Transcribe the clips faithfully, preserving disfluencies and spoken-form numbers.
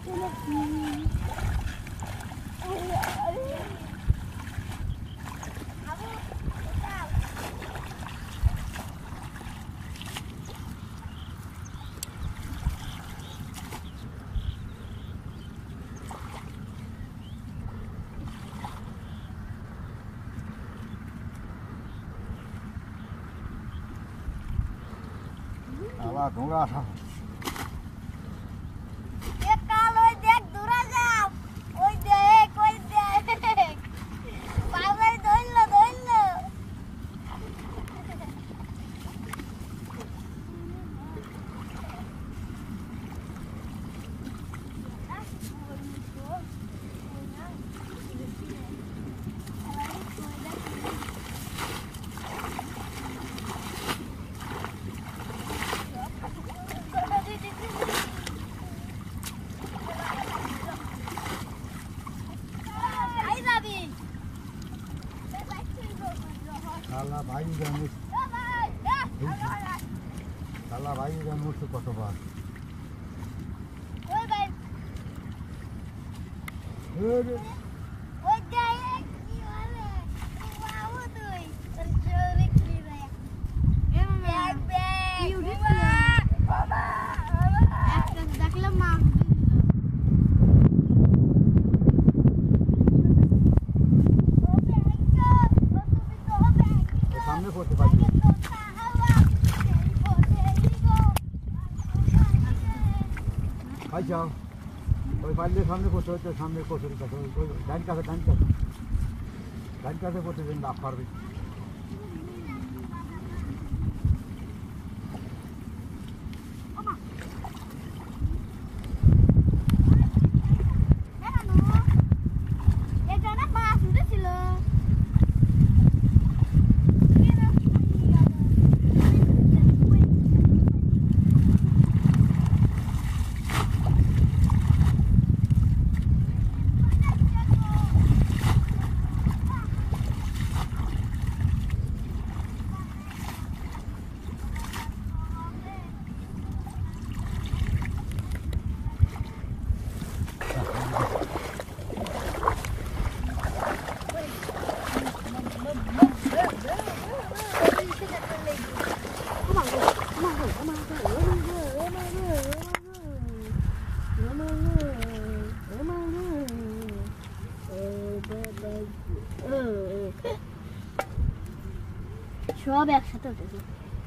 Alah, ढूंढा था एक काल ओए देख दूरा जा ओए देख ओए देख पागल धोल लो धोल लो साला भाई जामुस साला भाई जामुस कत बार ओए भाई अरे ओए जाए की वाले वाओ तुई और चोरी की रे बैग बैग बाबा একটা দেখলাম মা सामने फोटो पाई भाई जाओ कोई पाले सामने फोटो तो सामने फोटो का तो डांस का डांस का डांस का फोटो दिन आप कर भी সব একসাথে উঠেছে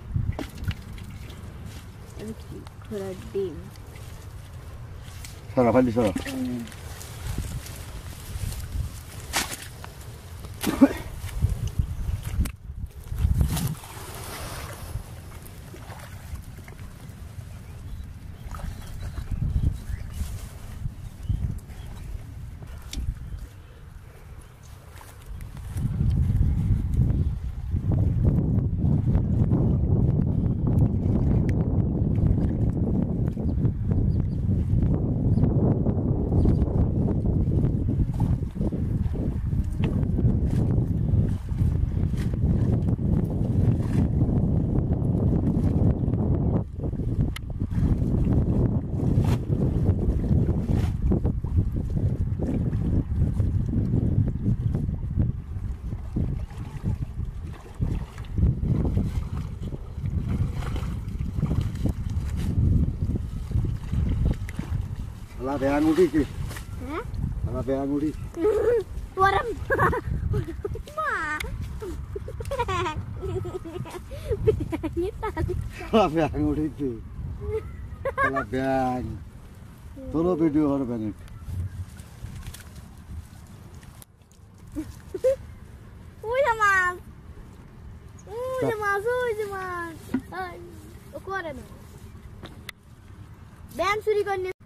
ঘোড়ার ডিম সারা ফালি সারা Alah beang udah sih. Hah? Alah beang udah. Orang ma. Beangnya tadi. Alah beang udah sih. Alah beang. Tolong video orang beang. Uy mas. Uy mas, uy mas. Ay, o kore na. Beang suri करने